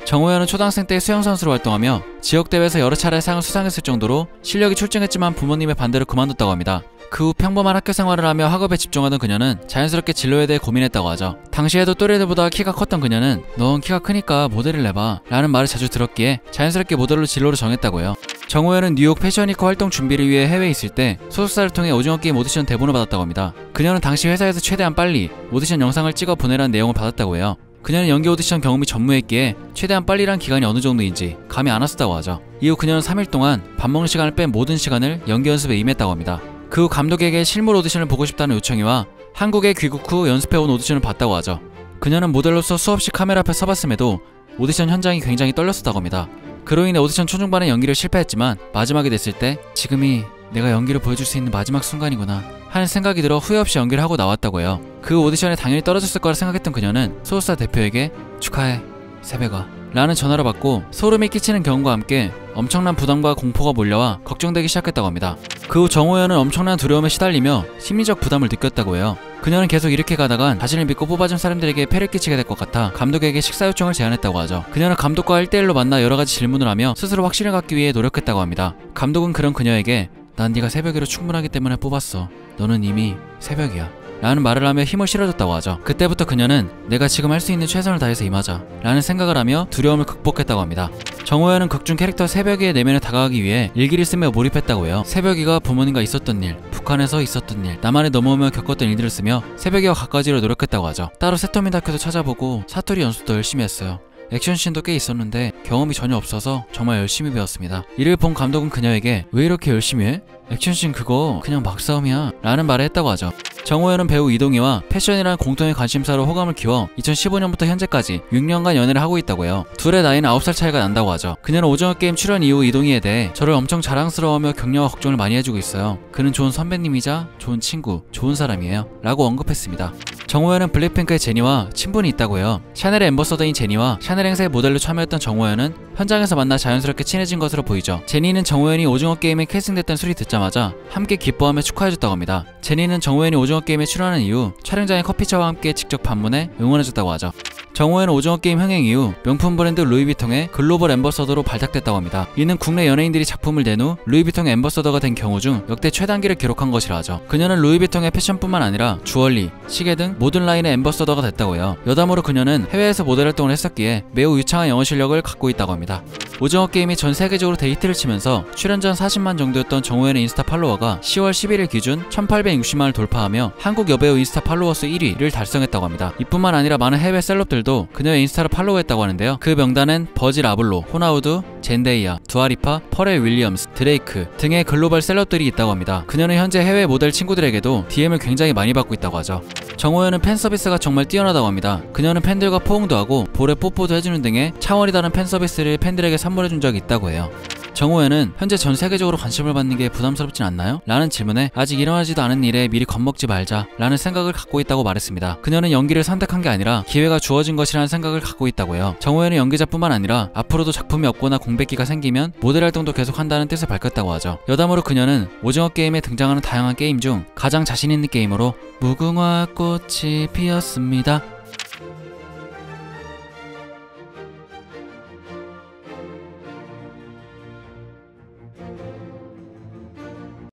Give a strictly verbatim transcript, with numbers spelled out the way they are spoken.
정호연은 초등학생 때 수영선수로 활동하며 지역대회에서 여러 차례 상을 수상했을 정도로 실력이 출중했지만 부모님의 반대로 그만뒀다고 합니다. 그 후 평범한 학교 생활을 하며 학업에 집중하던 그녀는 자연스럽게 진로에 대해 고민했다고 하죠. 당시에도 또래들보다 키가 컸던 그녀는 넌 키가 크니까 모델을 내봐 라는 말을 자주 들었기에 자연스럽게 모델로 진로를 정했다고 해요. 정호연은 뉴욕 패션위크 활동 준비를 위해 해외에 있을 때 소속사를 통해 오징어 게임 오디션 대본을 받았다고 합니다. 그녀는 당시 회사에서 최대한 빨리 오디션 영상을 찍어 보내라는 내용을 받았다고 해요. 그녀는 연기 오디션 경험이 전무했기에 최대한 빨리란 기간이 어느 정도인지 감이 안 왔었다고 하죠. 이후 그녀는 삼 일 동안 밥 먹는 시간을 뺀 모든 시간을 연기 연습에 임했다고 합니다. 그 후 감독에게 실물 오디션을 보고 싶다는 요청이 와 한국에 귀국 후 연습해온 오디션을 봤다고 하죠. 그녀는 모델로서 수없이 카메라 앞에 서봤음에도 오디션 현장이 굉장히 떨렸었다고 합니다. 그로 인해 오디션 초중반에 연기를 실패했지만 마지막이 됐을 때 지금이 내가 연기를 보여줄 수 있는 마지막 순간이구나 하는 생각이 들어 후회 없이 연기를 하고 나왔다고 해요. 그 오디션에 당연히 떨어졌을 거라 생각했던 그녀는 소속사 대표에게 축하해 새벽아 라는 전화를 받고 소름이 끼치는 경험과 함께 엄청난 부담과 공포가 몰려와 걱정되기 시작했다고 합니다. 그 후 정호연은 엄청난 두려움에 시달리며 심리적 부담을 느꼈다고 해요. 그녀는 계속 이렇게 가다간 자신을 믿고 뽑아준 사람들에게 폐를 끼치게 될 것 같아 감독에게 식사 요청을 제안했다고 하죠. 그녀는 감독과 일 대일로 만나 여러가지 질문을 하며 스스로 확신을 갖기 위해 노력했다고 합니다. 감독은 그런 그녀에게 난 네가 새벽이로 충분하기 때문에 뽑았어. 너는 이미 새벽이야 라는 말을 하며 힘을 실어줬다고 하죠. 그때부터 그녀는 내가 지금 할 수 있는 최선을 다해서 임하자 라는 생각을 하며 두려움을 극복했다고 합니다. 정호연은 극중 캐릭터 새벽이의 내면에 다가가기 위해 일기를 쓰며 몰입했다고 해요. 새벽이가 부모님과 있었던 일, 북한에서 있었던 일, 남한에 넘어오며 겪었던 일들을 쓰며 새벽이와 가까워지려 노력했다고 하죠. 따로 세토미 다큐도 찾아보고 사투리 연습도 열심히 했어요. 액션씬도 꽤 있었는데 경험이 전혀 없어서 정말 열심히 배웠습니다. 이를 본 감독은 그녀에게 왜 이렇게 열심히 해? 액션씬 그거 그냥 막싸움이야 라는 말을 했다고 하죠. 정호연은 배우 이동희와 패션이라는 공통의 관심사로 호감을 키워 이천십오 년부터 현재까지 육 년간 연애를 하고 있다고 해요. 둘의 나이는 아홉 살 차이가 난다고 하죠. 그녀는 오징어 게임 출연 이후 이동희에 대해 저를 엄청 자랑스러워하며 격려와 걱정을 많이 해주고 있어요. 그는 좋은 선배님이자 좋은 친구, 좋은 사람이에요 라고 언급했습니다. 정호연은 블랙핑크의 제니와 친분이 있다고 해요. 샤넬의 앰버서더인 제니와 샤넬 행사의 모델로 참여했던 정호연은 현장에서 만나 자연스럽게 친해진 것으로 보이죠. 제니는 정호연이 오징어 게임에 캐스팅됐다는 소리 듣자마자 함께 기뻐하며 축하해줬다고 합니다. 제니는 정호연이 오징어 게임에 출연한 이후 촬영장에 커피차와 함께 직접 방문해 응원해줬다고 하죠. 정호연은 오징어 게임 흥행 이후 명품 브랜드 루이비통의 글로벌 앰버서더로 발탁됐다고 합니다. 이는 국내 연예인들이 작품을 낸 후 루이비통의 앰버서더가 된 경우 중 역대 최단기를 기록한 것이라 하죠. 그녀는 루이비통의 패션뿐만 아니라 주얼리, 시계 등 모든 라인의 앰버서더가 됐다고 해요. 여담으로 그녀는 해외에서 모델 활동을 했었기에 매우 유창한 영어 실력을 갖고 있다고 합니다. 오징어 게임이 전 세계적으로 데이트를 치면서 출연 전 사십만 정도였던 정호연의 인스타 팔로워가 시월 십일일 기준 천팔백육십만을 돌파하며 한국 여배우 인스타 팔로워 수 일 위를 달성했다고 합니다. 이뿐만 아니라 많은 해외 셀럽들도 그녀의 인스타를 팔로우했다고 하는데요. 그 명단엔 버질 아블로, 호나우두, 젠데이아, 두아리파, 퍼렐 윌리엄스, 드레이크 등의 글로벌 셀럽들이 있다고 합니다. 그녀는 현재 해외 모델 친구들에게도 디엠을 굉장히 많이 받고 있다고 하죠. 정호연은 팬 서비스가 정말 뛰어나다고 합니다. 그녀는 팬들과 포옹도 하고 볼에 뽀뽀도 해주는 등의 차원이 다른 팬 서비스를 팬들에게 선물해준 적이 있다고 해요. 정호연은 현재 전 세계적으로 관심을 받는 게 부담스럽진 않나요? 라는 질문에 아직 일어나지도 않은 일에 미리 겁먹지 말자 라는 생각을 갖고 있다고 말했습니다. 그녀는 연기를 선택한 게 아니라 기회가 주어진 것이라는 생각을 갖고 있다고 해요. 정호연은 연기자뿐만 아니라 앞으로도 작품이 없거나 공백기가 생기면 모델 활동도 계속한다는 뜻을 밝혔다고 하죠. 여담으로 그녀는 오징어 게임에 등장하는 다양한 게임 중 가장 자신 있는 게임으로 무궁화 꽃이 피었습니다